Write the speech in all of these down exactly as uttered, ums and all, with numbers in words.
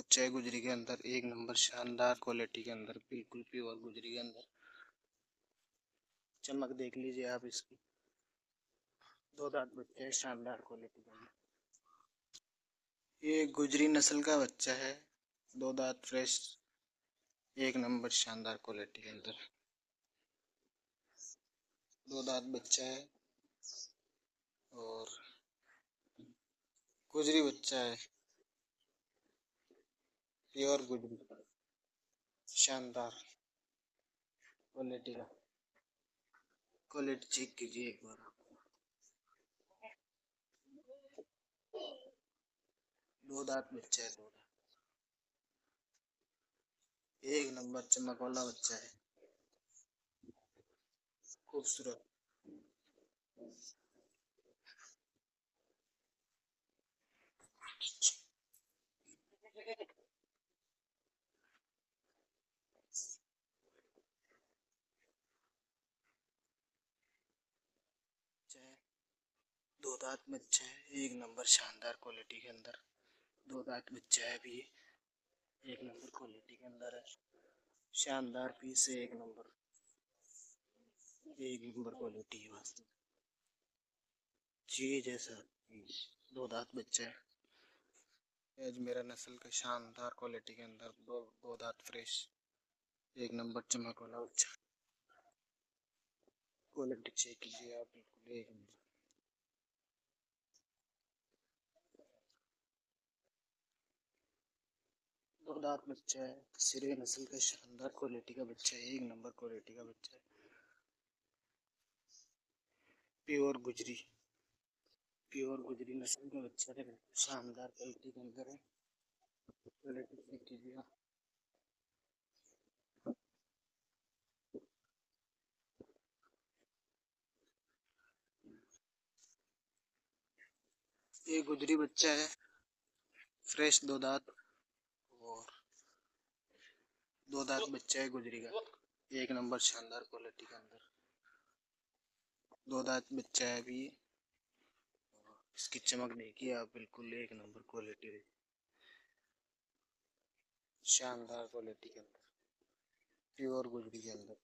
बच्चा है गुजरी के अंदर, एक नंबर शानदार क्वालिटी के अंदर, बिल्कुल प्योर गुजरी के अंदर। चमक देख लीजिए आप इसकी, दो दांत बच्चा है शानदार क्वालिटी के अंदर। ये गुजरी नस्ल का बच्चा है, दो दांत फ्रेश, एक नंबर शानदार क्वालिटी के अंदर, दो दांत बच्चा है और गुजरी बच्चा है, प्योर गुजरी, शानदार क्वालिटी का। क्वालिटी चेक कीजिए एक बार आप। दो दांत बच्चा है, दो दांत, एक नंबर चमक वाला बच्चा है, खूबसूरत। दो दांत बच्चा है, एक नंबर शानदार क्वालिटी के अंदर, दो दांत बच्चा है भी, एक नंबर क्वालिटी के अंदर है, शानदार पीस है, एक नंबर, एक नंबर क्वालिटी है वास्तव जी जैसा पीस। दो दांत बच्चा है अजमेरा नस्ल का, शानदार क्वालिटी के अंदर, दो दो दांत फ्रेश, एक नंबर चमक वाला बच्चा। क्वालिटी चेक कीजिए आप, बिल्कुल एक नंबर। दो दांत बच्चा है, सिरे नस्ल का शानदार क्वालिटी का बच्चा है, एक नंबर क्वालिटी का बच्चा है, प्योर गुजरी, प्योर गुजरी नस्ल का बच्चा है, शानदार क्वालिटी के अंदर है। क्वालिटी चेक कीजिए आप। ये गुजरी बच्चा है, फ्रेश दो दांत, और दो दांत बच्चा है गुजरी का, एक नंबर शानदार क्वालिटी के अंदर, दो दांत बच्चा है अभी। इसकी चमक देखिए आप, बिल्कुल एक नंबर क्वालिटी, शानदार क्वालिटी के अंदर, प्योर गुजरी के अंदर।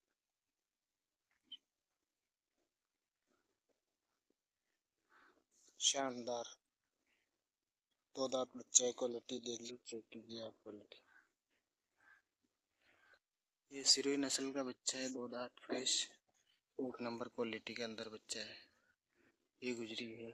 शानदार दो दांत बच्चा है, क्वालिटी देख लीजिए, चेक कीजिए आप क्वालिटी। ये सिरोही नस्ल का बच्चा है, दो दांत फ्रेश, एक नंबर क्वालिटी के अंदर बच्चा है, ये गुजरी है।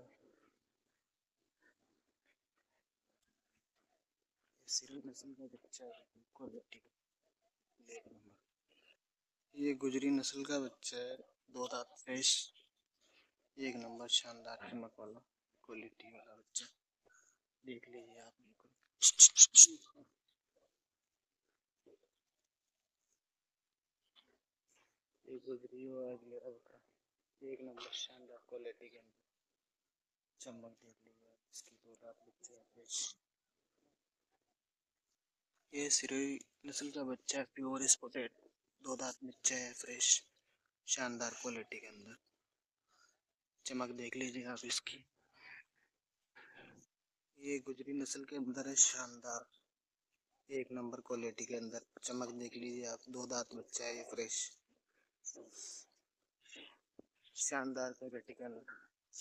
सिरोही नस्ल का बच्चा है, क्वालिटी एक नंबर। ये गुजरी नस्ल का बच्चा है, दो दांत फ्रेश, एक नंबर शानदार चमक वाला क्वालिटी वाला बच्चा, देख लीजिए आप बिल्कुल। ये गुजरी और अजमेरा बकरा, एक नंबर शानदार क्वालिटी के अंदर, चमक देख लीजिए आप इसकी, दो दांत बच्चे हैं फ्रेश। ये सिरोही नस्ल का बच्चा है, प्योर स्पॉटेड, दो दांत बच्चा है फ्रेश, शानदार क्वालिटी के अंदर, चमक देख लीजिए आप इसकी। ये गुजरी नस्ल के अंदर है, शानदार एक नंबर क्वालिटी के अंदर, चमक देख लीजिए आप, दो दांत बच्चा है ये फ्रेश, शानदार क्वालिटी के अंदर।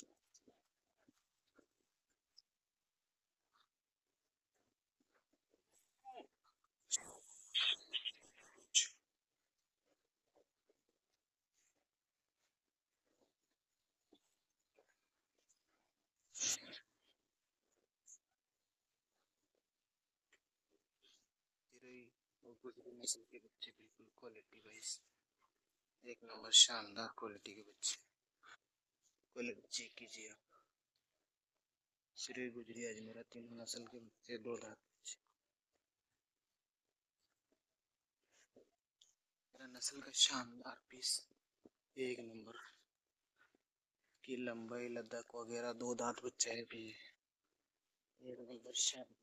सिरोही और गुजरी नस्ल के बच्चे बिल्कुल क्वालिटी वाइज एक नंबर शानदार क्वालिटी के बच्चे, क्वालिटी चेक कीजिए आप। सिरोही गुजरी अजमेरा तीनों नस्ल के बच्चे, दो दांत बच्चे, मेरा नस्ल का शानदार पीस, एक नंबर की लंबाई लद्दाख वगैरह, दो दांत बच्चा है भी, एक नंबर शान।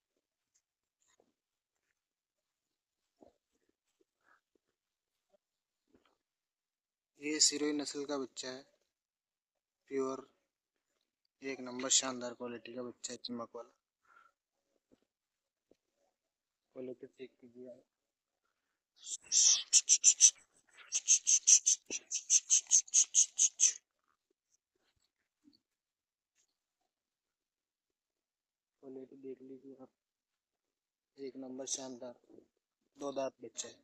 ये सिरोही नस्ल का बच्चा है, प्योर एक नंबर शानदार क्वालिटी का बच्चा है, चमक वाला। क्वालिटी चेक कीजिए। क्वालिटी देख लीजिए आप, एक नंबर शानदार, दो दांत बच्चा है।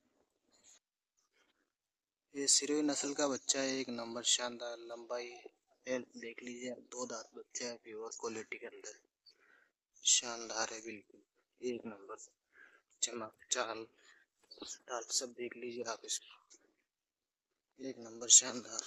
ये सिरोही नस्ल का बच्चा है, एक नंबर शानदार, लंबाई हेल्थ देख लीजिए आप, दो दांत बच्चा है, प्योर क्वालिटी के अंदर शानदार है, बिल्कुल एक नंबर। चमक चाल दाल सब देख लीजिए आप इसको, एक नंबर शानदार।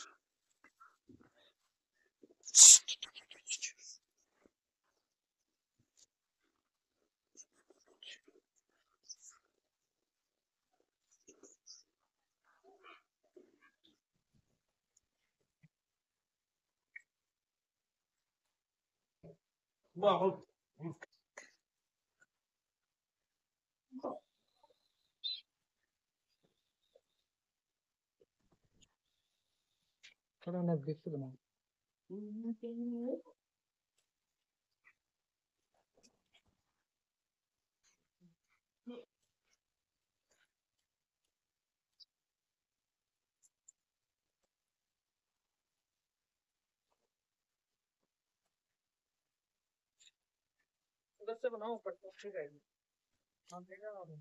थोड़ा नजदीक से बनाओ। उधर से बनाओ, ऊपर से ठीक है। हाँ देखा ना।